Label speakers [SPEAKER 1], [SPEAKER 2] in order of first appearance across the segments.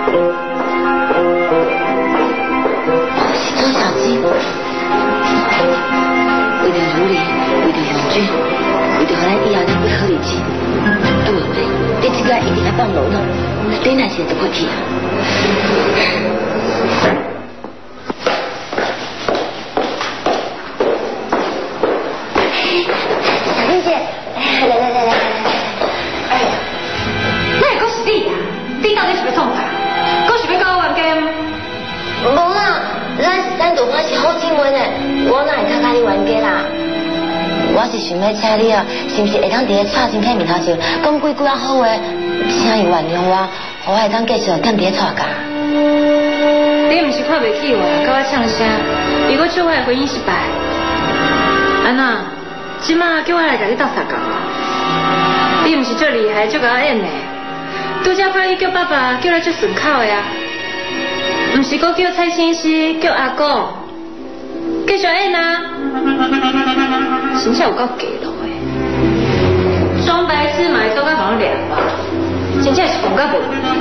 [SPEAKER 1] 是周小姐，为着如理，为着永俊，为着咱以后能过好日子，对不对？你这个一定要放楼了，你那是就过去啊。小丽姐，来。哎呀，那也够是你啊！你到底是要创啥？够是要跟我玩 game？ 无啦，咱大伙是好姊妹呢，我哪会较甲你冤家啦？我是想要请你啊，是不是会当伫个蔡先生面头前讲几啊好话，请伊原谅我，我会当继续踮伫个蔡家。
[SPEAKER 2] 你毋是看袂起我，甲我呛声，如果做我的婚姻失败，安娜，即马叫我来甲你斗相共啊！你毋是最厉害、最甲我演的，拄则看你叫爸爸叫来最顺口的啊！毋是讲叫蔡先生、叫阿公，继续演啊！真正有够假咯诶！装白痴嘛，做甲好凉吧？真正是讲甲无。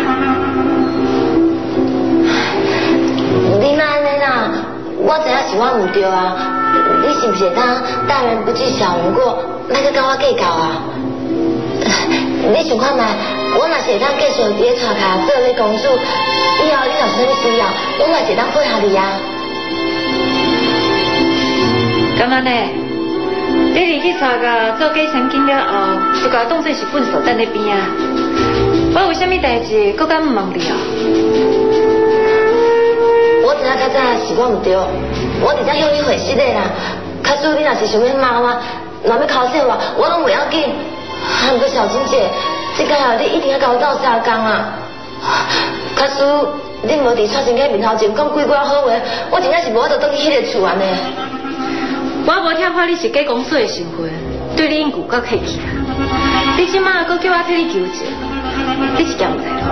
[SPEAKER 1] 你莫安尼啦，我知影是我唔对啊，你是不是当大人不计小人过，莫去甲我计较啊？你想看觅，我若是会当继续伫咧蔡家做你公主，以后你若有啥物需要，我嘛是当配合你啊。
[SPEAKER 2] 干嘛呢？你离去蔡家做计生经了后，就甲我当作是粪扫等在边啊！我有啥物代志，搁敢唔问你啊？
[SPEAKER 1] 我知影较早是我唔对，我直接向你回失礼啦。假使你若是想要骂我，若要考试我拢袂要紧。啊，不过小金姐，这个你一定要甲我斗相共啊！假使你无伫蔡先生面头前讲几句好话，我真正是无法度倒去迄个厝安尼。
[SPEAKER 2] 我无听破你是假公主的身份，对你应有够客气啊！你即马搁叫我替你求情，你是惊唔知咯？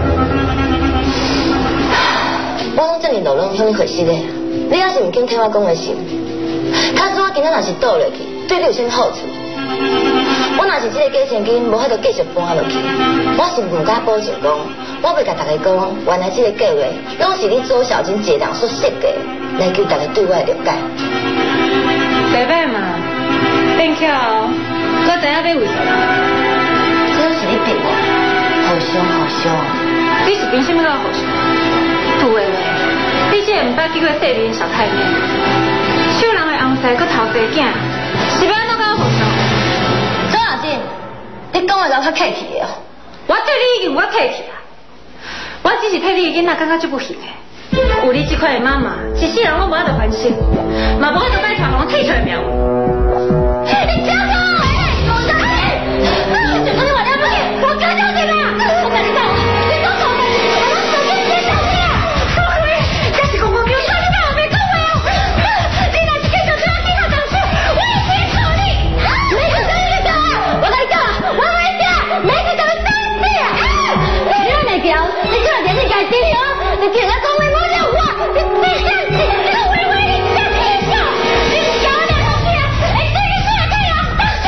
[SPEAKER 1] 我拢这么努力向你回失礼，你要是唔肯听我讲的心，假使我今仔若是倒落去，对你有啥好处？我若是这个假钱金无法度继续搬落去，我是唔敢保证讲，我袂甲大家讲，原来这个计划拢是你周小金一个人所设计，来求大家对我的了解。
[SPEAKER 2] 袂歹嘛，变巧，我知影要为啥。
[SPEAKER 1] 这是你逼我，互相。
[SPEAKER 2] 你是凭什么甲我互相？杜伟伟，你这个唔捌见过世面小太妹，秀人的红婿搁头生囝，是要安怎甲我互相？
[SPEAKER 1] 周小姐，你讲话都较客气的哦。
[SPEAKER 2] 我对你已经有我客气啦，我只是替你的囡仔感觉足不幸的。有你这款的妈妈，一世人拢无法度反省，嘛无法度摆脱人替出的命运。你不要说我狗仔，我就说你话了不起，我干掉你啦！我跟你讲，你讲错了，我手机接小姐啊！都可以，要是公公没有说你，那我没讲话哦。你若是继续对我低头讲事，我也不会处理。没事，跟你讲啊，我跟你讲，我跟你讲，没事就会生气啊！你让你讲，你这两天你改心哦，你听他讲话我讲话，你别生气，你个微微你讲一笑，你讲两个字啊，你这个是太阳当笑。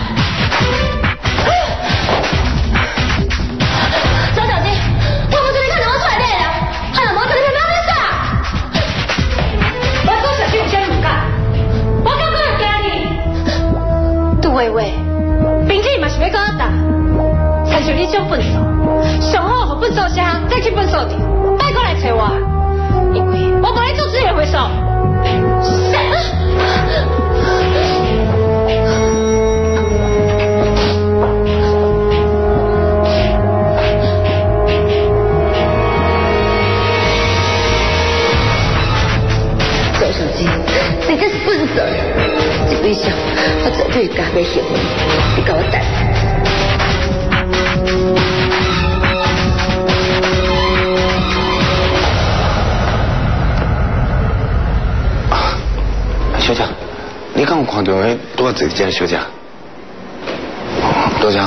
[SPEAKER 2] 周小姐，我不是你看到我出来的啦，看到我这里面没有啥。我周小姐有啥唔敢？我刚刚有惊你。杜伟伟，并且嘛是要跟我打，参像你这种笨手，上好互笨手声，再去笨手场，拜过来找我，因为我无来做自己的回收。
[SPEAKER 1] 周小姐，你这是笨手，这杯酒我绝对加杯血婚，你给我等。
[SPEAKER 3] 小姐，你敢有看到迄拄啊坐这个小姐？多谢。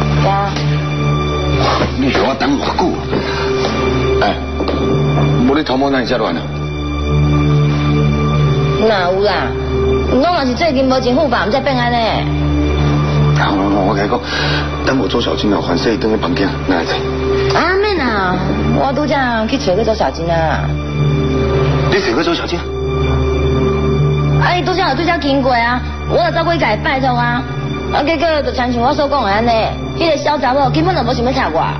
[SPEAKER 3] 你叫我等偌久？哎，无你通某哪会遮乱啊？
[SPEAKER 1] 哪有啦？拢若是最近无钱付吧，毋才变安尼。
[SPEAKER 3] 我甲你讲，等我周小金啊，还洗倒去房间，哪会知？
[SPEAKER 1] 啊免啊，我拄则去找个周小金啊。
[SPEAKER 3] 你找个周小金？
[SPEAKER 1] 啊，伊拄则有对遮经过啊，我就走过去甲伊拜托啊，啊，结果就亲像我所讲的安尼，迄个小查某根本就无想要插我。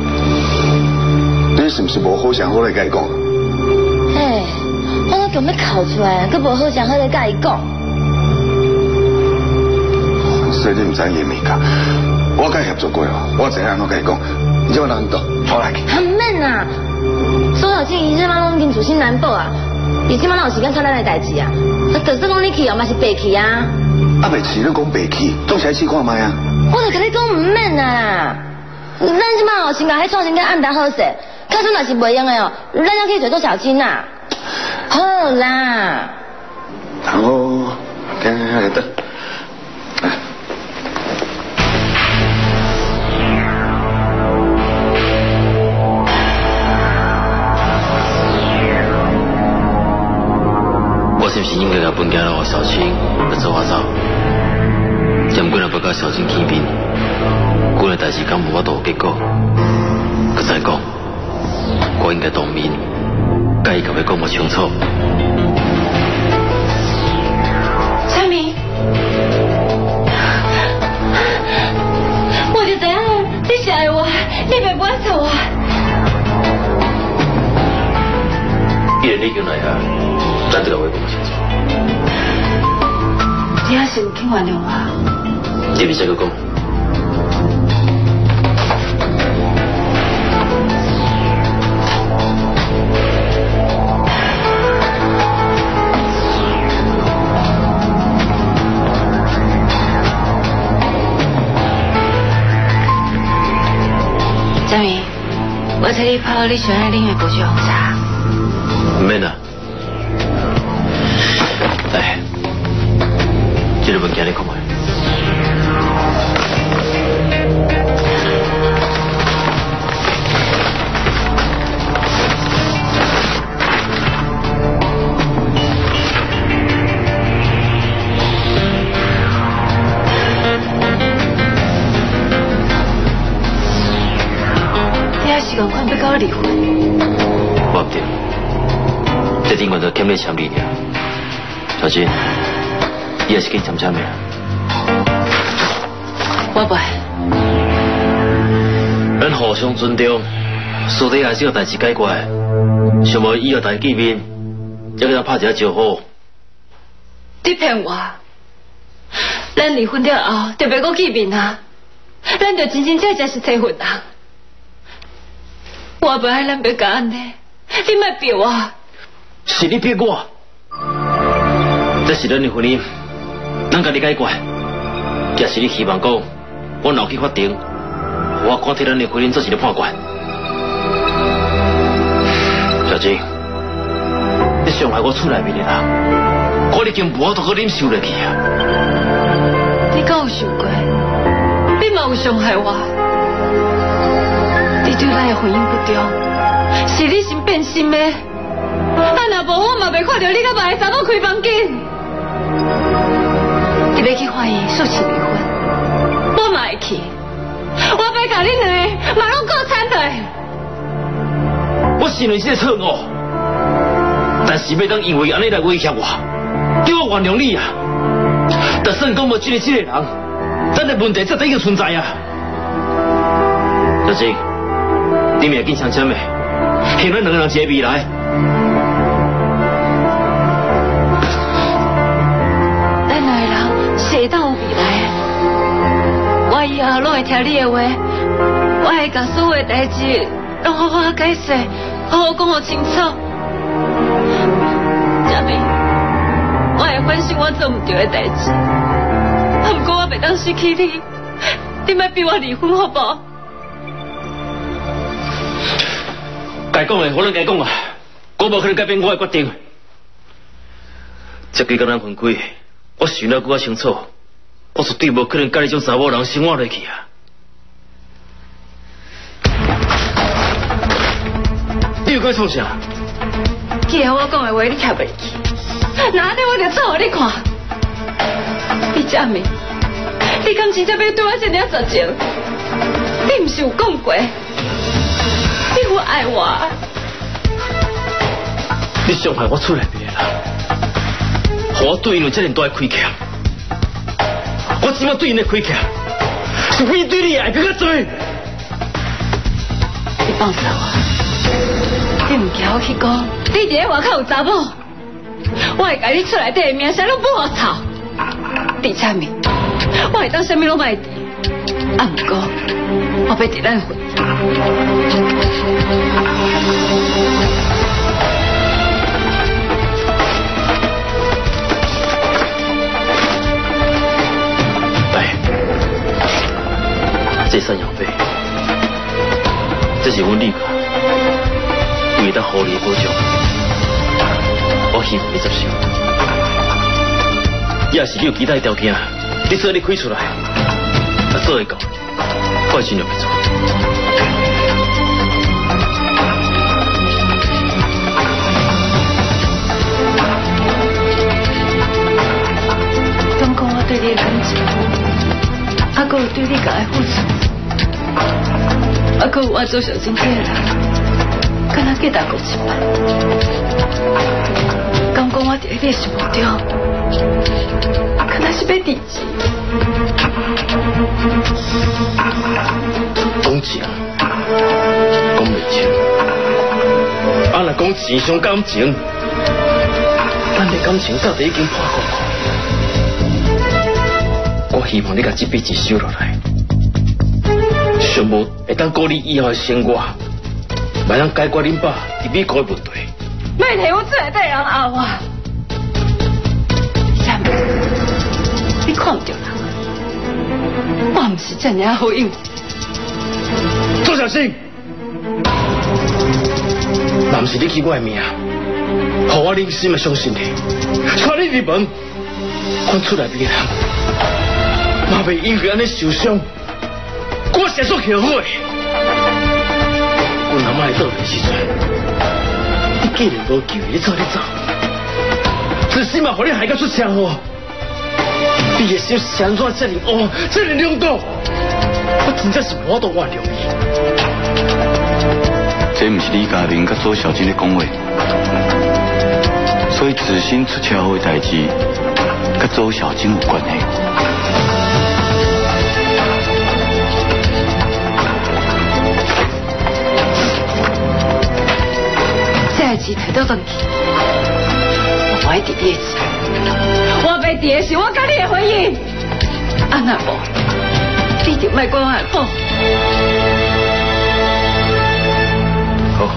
[SPEAKER 3] 你是不是无好想好来甲伊讲？
[SPEAKER 1] 嘿，我都强要哭出来，佮无好想好来甲伊讲。
[SPEAKER 3] 所以你唔知伊的味道，我甲伊合作过哦，我知影安怎甲伊讲，你叫我难倒，拖来去。
[SPEAKER 1] 免啊，周小静伊即摆拢已经自信难保啊，伊即摆哪有时间插咱的代志啊？就算讲你去哦，嘛是白去啊。
[SPEAKER 3] 啊，袂是你讲白去，总是爱试看卖啊。
[SPEAKER 1] 我就甲你讲唔免啊，咱即摆哦先甲迄创新跟暗达好势，假使若是袂用的哦，咱要去找周小静啊。好啦。
[SPEAKER 3] 好，来得。
[SPEAKER 4] 我是不是应该甲本家老小青来做我走？占几若要甲小青见面，几个代志敢无法度有结果？佮再讲，我应该当面甲伊甲要讲无清楚。
[SPEAKER 2] 小明，我就知影你是爱我，你袂不爱错我。
[SPEAKER 4] 既然你叫来啊，咱这个话讲清楚。
[SPEAKER 2] 你还是唔肯原谅我？
[SPEAKER 4] 你别再讲。
[SPEAKER 2] 佳明，我请你泡你喜欢的冷的果汁红茶。
[SPEAKER 4] 唔免啦，来，这个物件你看卖。
[SPEAKER 2] 你还是共款要跟我离婚？
[SPEAKER 4] 我唔对。这顶我就欠你签字尔，小金，你也是去签的。
[SPEAKER 2] 我不爱。
[SPEAKER 4] 咱互相尊重，私底下是有代志解决，想无以后大家见面，再给咱拍一下招呼。
[SPEAKER 2] 你骗我！咱离婚了后，就别搁见面啊！咱就真真正正是结婚人。我不爱咱别甲安尼，你莫逼我。
[SPEAKER 4] 是你逼我，这是咱的婚姻，咱家己解决。也是你希望讲，我闹去法庭，我敢替咱的婚姻做一个判决。小金，你伤害我厝内面的人，我已经无法度去忍受落去啊！
[SPEAKER 2] 你敢有想过？你嘛有伤害我？你对咱的婚姻不忠，是你先变心的。啊！若无我嘛袂看到你甲别个查某开房间。你要去法院诉请离婚，我嘛会去。我要甲恁两个嘛拢过惨的。
[SPEAKER 4] 我承认是错误，但是要当因为安尼来威胁我，叫我原谅你啊！就算讲无这个人，咱的问题才已经存在啊！小静，你明仔紧相签的，向咱两个人一个未来。
[SPEAKER 2] 会当有未来，我以后拢会听你的话，我会把所有的代志拢好好解释，好好讲清楚。佳明，我会反省我做唔对的代志，不过我袂当失去你，你莫逼我离婚好不好？
[SPEAKER 4] 该讲的我拢该讲啊，我无可能改变我的决定。这几工咱分开。我想了更加清楚，我绝对无可能甲你种查某人生活落去啊！你又该创啥？
[SPEAKER 2] 记得我讲的话，你听袂记？哪天我就做互你看。李佳明，你敢真正要对我这样绝情？你唔是有讲过，你有爱我？
[SPEAKER 4] 你伤害我厝内面的人，我对因有这么大的亏欠，我即马对因的亏欠，是比对你的爱更加多。你
[SPEAKER 2] 放手啊！你唔惊我去讲，你伫咧外口有查某，我会甲你厝内底的名声拢不好吵。李佳明，我会当啥物拢卖伫，啊唔过我要伫咱婚。这赡养费，这是阮李家为了互你的保障，我希望你接受。要是你有其他条件，你做你开出来，若做会到，我会尽量去做。敢讲我对你的感情，还佫有对你家的付出。还佫有我做小金这个人，敢若计大国一般。敢讲我伫你的心目中，敢若是要离钱。
[SPEAKER 4] 讲钱，讲袂清。啊，若讲钱伤感情，咱的感情早就已经破过。我希望你把这笔钱收落来。上无会当顾你以后的生活，袂当解决恁爸伫美国的问题。
[SPEAKER 2] 莫提我厝内底人后我，佳明，你看唔到人，我唔是这样好应付。
[SPEAKER 4] 周小新，若唔是你去我的命，互我忍心的相信你，带你入门，阮厝内边的人，嘛袂因为安尼受伤。我写作后悔，阮阿妈在倒来时阵，你既然无救，你走你走，最起码互你害到出车祸。你的心是安怎这么黑，这么两度？我真正是无法度原谅你。
[SPEAKER 3] 这不是李家明甲周小金的讲话，所以子欣出车祸的代志，甲周小金有关系。
[SPEAKER 2] 这钱摕倒转去，我爱伫你的钱，我要伫的是我甲你的婚姻。啊那无，你就莫管我的好。
[SPEAKER 4] 好，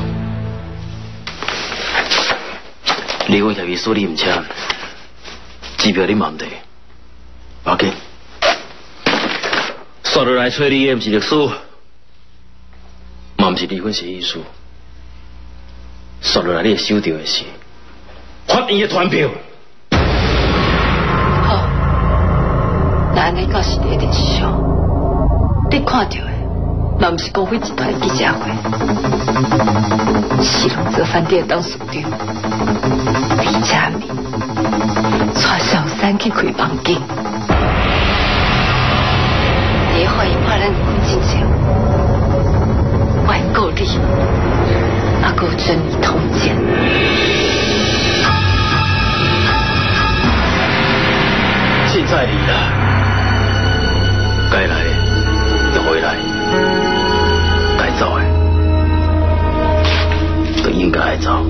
[SPEAKER 4] 离婚协议书你唔签，机票你嘛唔摕，要紧。刷落来找你的唔是律师，嘛唔是离婚协议书。刷落来，你会收到的是法院的传票。
[SPEAKER 2] 好，那安尼到时你电视上，你看到的，嘛不是公费集团的记者会，是龙泽饭店的董事长李佳明，带小三去开房间，你怀疑怕咱离婚进程，我会告你。阿哥真理通奸，
[SPEAKER 4] 现在你啦，该来就回来，该走的就应该走。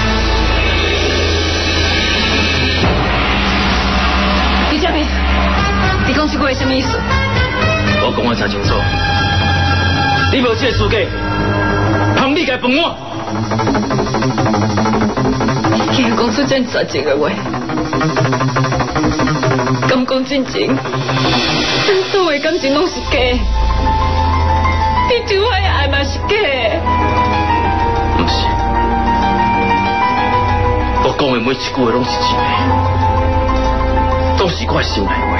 [SPEAKER 2] 李佳明，你讲这句话什么意思？
[SPEAKER 4] 我讲得真清楚，你无这个资格，凭你该帮我。竟然讲出这绝情的话，敢讲真情？咱所有感情拢是假的，你对我的爱嘛是假的。不是，我讲的每一句话拢是真的，都是我心内话。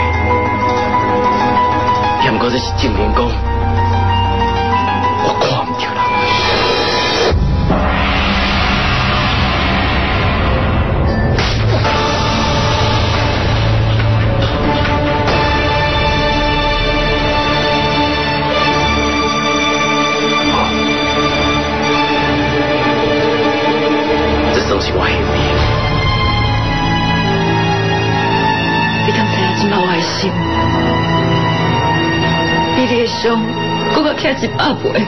[SPEAKER 4] 不过这是证明讲，我看唔到人。 是我的命。
[SPEAKER 2] 你敢知影即摆我的心，比你的伤搁较轻100倍。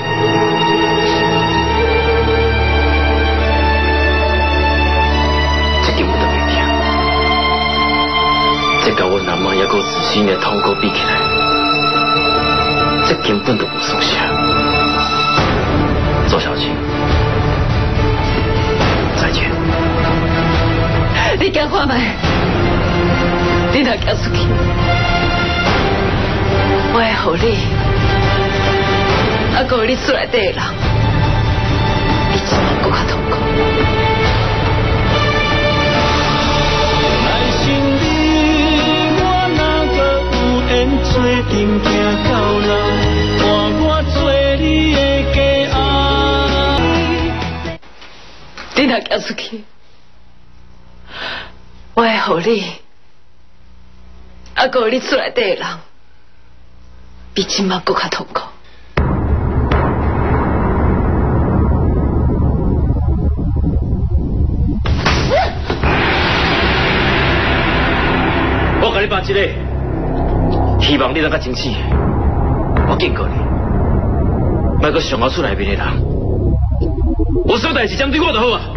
[SPEAKER 4] 这根本就袂听，这甲我阿妈还阁自身的痛苦比起来，这根本就无算啥。周小青，再见。
[SPEAKER 2] 你行看卖，你若行出去，我会互你，还阁有你厝内底的人，比这摆搁较痛苦。做阵行到老，换我做你的家后。你若行出去，我会互你，还阁有你厝内底的人，比今麦搁较痛苦。
[SPEAKER 4] 我甲你办一个。希望你能够争气，我警告你，莫搁上我厝内面的人，有啥代志针对我就好啊。